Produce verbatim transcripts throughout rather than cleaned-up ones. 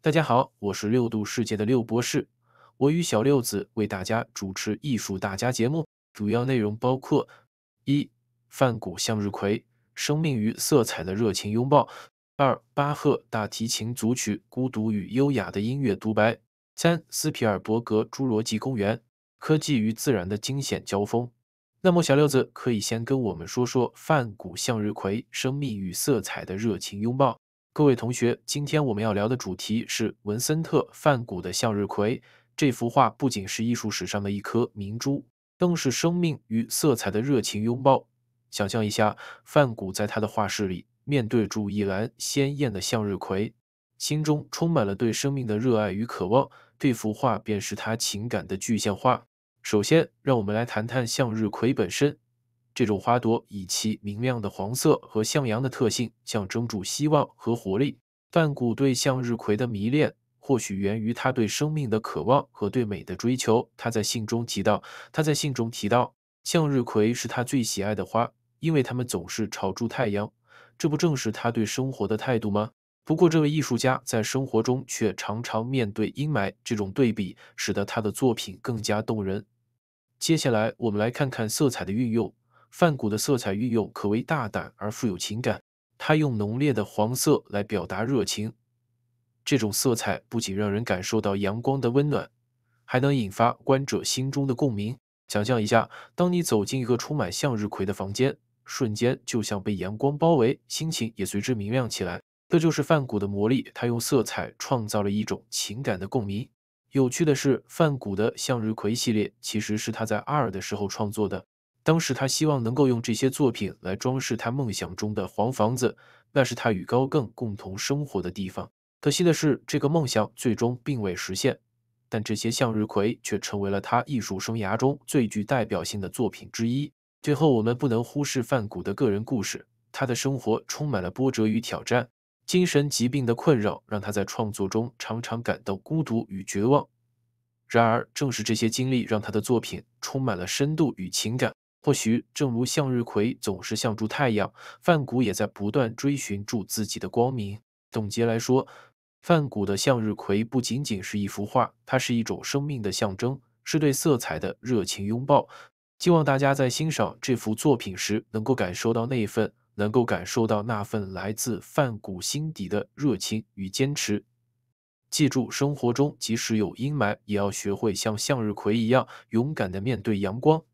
大家好，我是六度世界的六博士，我与小六子为大家主持艺术大家节目，主要内容包括：一、梵谷向日葵，生命与色彩的热情拥抱；二、巴赫大提琴组曲，孤独与优雅的音乐独白；三、斯皮尔伯格侏罗纪公园，科技与自然的惊险交锋。那么，小六子可以先跟我们说说梵谷向日葵，生命与色彩的热情拥抱。各位同学，今天我们要聊的主题是文森特·梵谷的《向日葵》。这幅画不仅是艺术史上的一颗明珠，更是生命与色彩的热情拥抱。想象一下，梵谷在他的画室里，面对住一篮鲜艳的向日葵，心中充满了对生命的热爱与渴望。这幅画便是他情感的具象化。首先，让我们来谈谈向日葵本身。这种花朵以其明亮的黄色和向阳的特性，象征住希望和活力。梵谷对向日葵的迷恋，或许源于他对生命的渴望和对美的追求。他在信中提到，他在信中提到，向日葵是他最喜爱的花，因为它们总是朝住太阳。这不正是他对生活的态度吗？不过，这位艺术家在生活中却常常面对阴霾，这种对比使得他的作品更加动人。接下来，我们来看看色彩的运用。梵谷的色彩运用可谓大胆而富有情感，他用浓烈的黄色来表达热情。这种色彩不仅让人感受到阳光的温暖，还能引发观者心中的共鸣。想象一下，当你走进一个充满向日葵的房间，瞬间就像被阳光包围，心情也随之明亮起来。这就是梵谷的魔力，他用色彩创造了一种情感的共鸣。有趣的是，梵谷的向日葵系列其实是他在二的时候创作的。当时他希望能够用这些作品来装饰他梦想中的黄房子，那是他与高更共同生活的地方。可惜的是，这个梦想最终并未实现，但这些向日葵却成为了他艺术生涯中最具代表性的作品之一。最后，我们不能忽视梵谷的个人故事，他的生活充满了波折与挑战，精神疾病的困扰让他在创作中常常感到孤独与绝望。然而，正是这些经历让他的作品充满了深度与情感。或许，正如向日葵总是向住太阳，梵谷也在不断追寻住自己的光明。总结来说，梵谷的向日葵不仅仅是一幅画，它是一种生命的象征，是对色彩的热情拥抱。希望大家在欣赏这幅作品时，能够感受到那份，能够感受到那份来自梵谷心底的热情与坚持。记住，生活中即使有阴霾，也要学会像向日葵一样勇敢地面对阳光。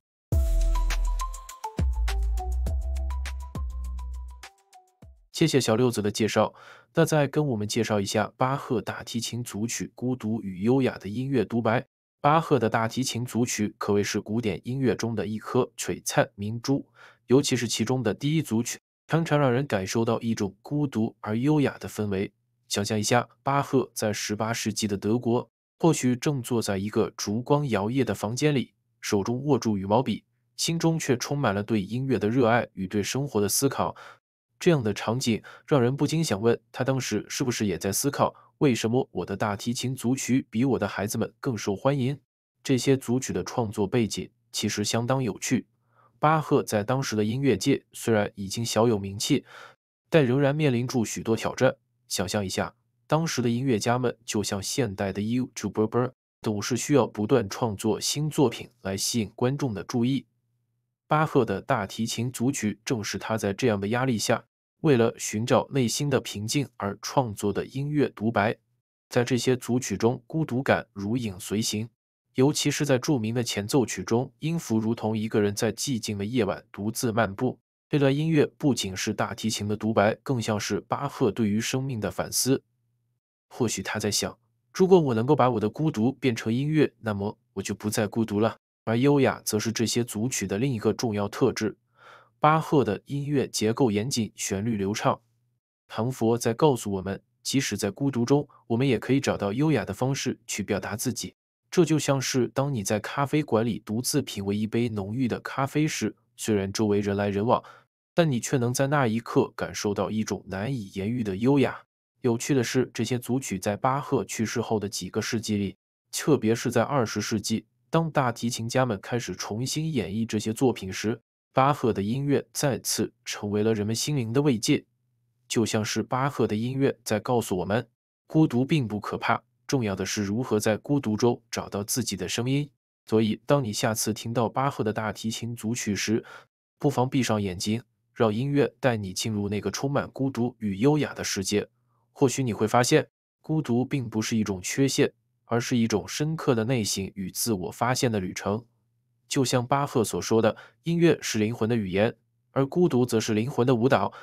谢谢小六子的介绍。那再跟我们介绍一下巴赫大提琴组曲《孤独与优雅的音乐独白》。巴赫的大提琴组曲可谓是古典音乐中的一颗璀璨明珠，尤其是其中的第一组曲，常常让人感受到一种孤独而优雅的氛围。想象一下，巴赫在十八世纪的德国，或许正坐在一个烛光摇曳的房间里，手中握住羽毛笔，心中却充满了对音乐的热爱与对生活的思考。这样的场景让人不禁想问，他当时是不是也在思考，为什么我的大提琴组曲比我的孩子们更受欢迎？这些组曲的创作背景其实相当有趣。巴赫在当时的音乐界虽然已经小有名气，但仍然面临住许多挑战。想象一下，当时的音乐家们就像现代的 YouTuber，总是需要不断创作新作品来吸引观众的注意。巴赫的大提琴组曲正是他在这样的压力下，为了寻找内心的平静而创作的音乐独白。在这些组曲中，孤独感如影随形，尤其是在著名的前奏曲中，音符如同一个人在寂静的夜晚独自漫步。这段音乐不仅是大提琴的独白，更像是巴赫对于生命的反思。或许他在想，如果我能够把我的孤独变成音乐，那么我就不再孤独了。而优雅则是这些组曲的另一个重要特质。巴赫的音乐结构严谨，旋律流畅。唐佛在告诉我们，即使在孤独中，我们也可以找到优雅的方式去表达自己。这就像是当你在咖啡馆里独自品味一杯浓郁的咖啡时，虽然周围人来人往，但你却能在那一刻感受到一种难以言喻的优雅。有趣的是，这些组曲在巴赫去世后的几个世纪里，特别是在二十世纪，当大提琴家们开始重新演绎这些作品时，巴赫的音乐再次成为了人们心灵的慰藉，就像是巴赫的音乐在告诉我们， 孤独并不可怕，重要的是如何在孤独中找到自己的声音。所以，当你下次听到巴赫的大提琴组曲时，不妨闭上眼睛，让音乐带你进入那个充满孤独与优雅的世界。或许你会发现，孤独并不是一种缺陷，而是一种深刻的内省与自我发现的旅程。就像巴赫所说的，音乐是灵魂的语言，而孤独则是灵魂的舞蹈。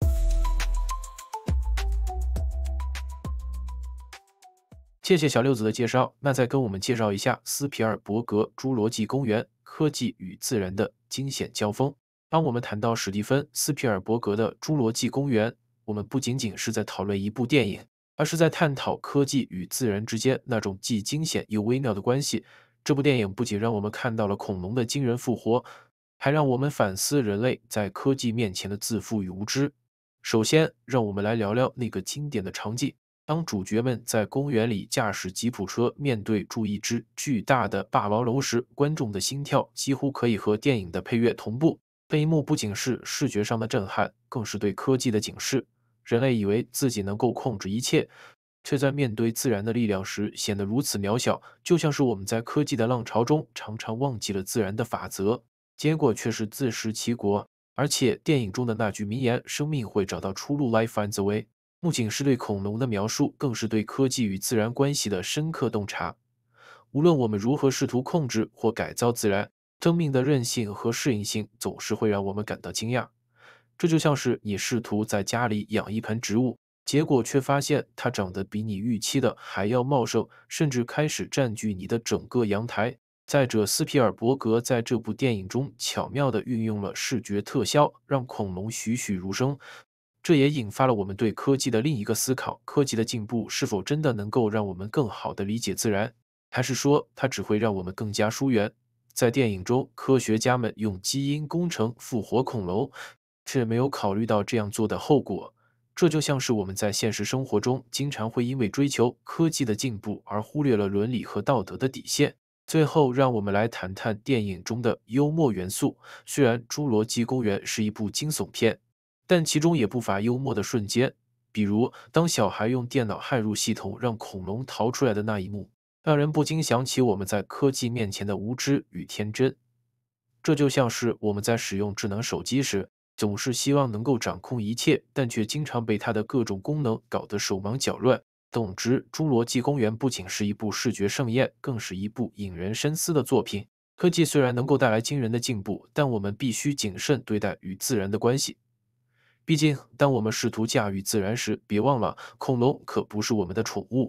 谢谢小六子的介绍，那再跟我们介绍一下斯皮尔伯格《侏罗纪公园：科技与自然的惊险交锋》。当我们谈到史蒂芬·斯皮尔伯格的《侏罗纪公园》，我们不仅仅是在讨论一部电影，而是在探讨科技与自然之间那种既惊险又微妙的关系。这部电影不仅让我们看到了恐龙的惊人复活，还让我们反思人类在科技面前的自负与无知。首先，让我们来聊聊那个经典的场景。当主角们在公园里驾驶吉普车面对住一只巨大的霸王龙时，观众的心跳几乎可以和电影的配乐同步。这一幕不仅是视觉上的震撼，更是对科技的警示。人类以为自己能够控制一切，却在面对自然的力量时显得如此渺小，就像是我们在科技的浪潮中常常忘记了自然的法则，结果却是自食其果。而且电影中的那句名言“生命会找到出路 ，Life finds a way”， 不仅是对恐龙的描述，更是对科技与自然关系的深刻洞察。无论我们如何试图控制或改造自然，生命的韧性和适应性总是会让我们感到惊讶。这就像是你试图在家里养一盆植物，结果却发现它长得比你预期的还要茂盛，甚至开始占据你的整个阳台。再者，斯皮尔伯格在这部电影中巧妙地运用了视觉特效，让恐龙栩栩如生。这也引发了我们对科技的另一个思考：科技的进步是否真的能够让我们更好地理解自然，还是说它只会让我们更加疏远？在电影中，科学家们用基因工程复活恐龙，却没有考虑到这样做的后果。这就像是我们在现实生活中经常会因为追求科技的进步而忽略了伦理和道德的底线。最后，让我们来谈谈电影中的幽默元素。虽然《侏罗纪公园》是一部惊悚片，但其中也不乏幽默的瞬间，比如当小孩用电脑骇入系统让恐龙逃出来的那一幕，让人不禁想起我们在科技面前的无知与天真。这就像是我们在使用智能手机时，总是希望能够掌控一切，但却经常被它的各种功能搞得手忙脚乱。总之，《侏罗纪公园》不仅是一部视觉盛宴，更是一部引人深思的作品。科技虽然能够带来惊人的进步，但我们必须谨慎对待与自然的关系。毕竟，当我们试图驾驭自然时，别忘了，恐龙可不是我们的宠物。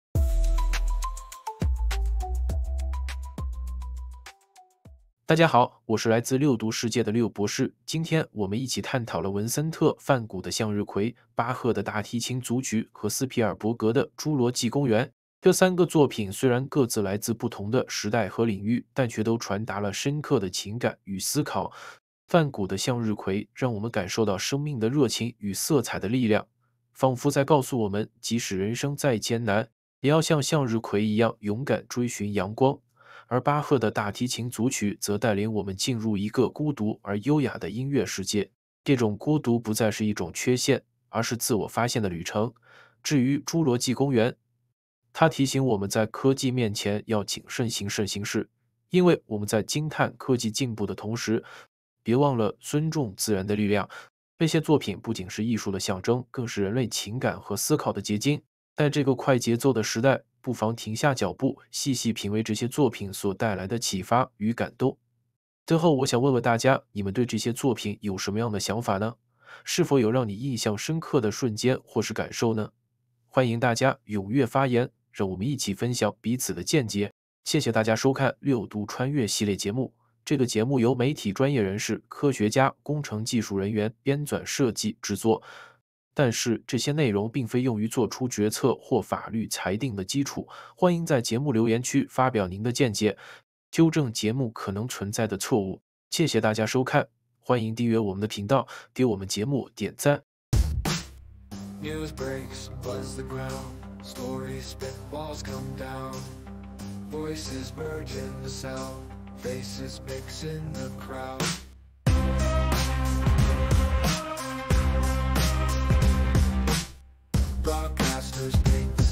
大家好，我是来自六读世界的六博士。今天我们一起探讨了文森特·范谷的《向日葵》、巴赫的大提琴组曲和斯皮尔伯格的《侏罗纪公园》。这三个作品虽然各自来自不同的时代和领域，但却都传达了深刻的情感与思考。范谷的《向日葵》让我们感受到生命的热情与色彩的力量，仿佛在告诉我们，即使人生再艰难，也要像向日葵一样勇敢追寻阳光。而巴赫的大提琴组曲则带领我们进入一个孤独而优雅的音乐世界。这种孤独不再是一种缺陷，而是自我发现的旅程。至于《侏罗纪公园》，它提醒我们在科技面前要谨慎行慎行事，因为我们在惊叹科技进步的同时，别忘了尊重自然的力量。这些作品不仅是艺术的象征，更是人类情感和思考的结晶。在这个快节奏的时代，不妨停下脚步，细细品味这些作品所带来的启发与感动。最后，我想问问大家，你们对这些作品有什么样的想法呢？是否有让你印象深刻的瞬间或是感受呢？欢迎大家踊跃发言，让我们一起分享彼此的见解。谢谢大家收看六度穿越系列节目。这个节目由媒体专业人士、科学家、工程技术人员编纂设计制作，但是这些内容并非用于做出决策或法律裁定的基础。欢迎在节目留言区发表您的见解，纠正节目可能存在的错误。谢谢大家收看，欢迎订阅我们的频道，给我们节目点赞。 News breaks, buzz the ground. Stories spit, walls come down. Voices merge in the sound. Faces mix in the crowd. Broadcasters paint the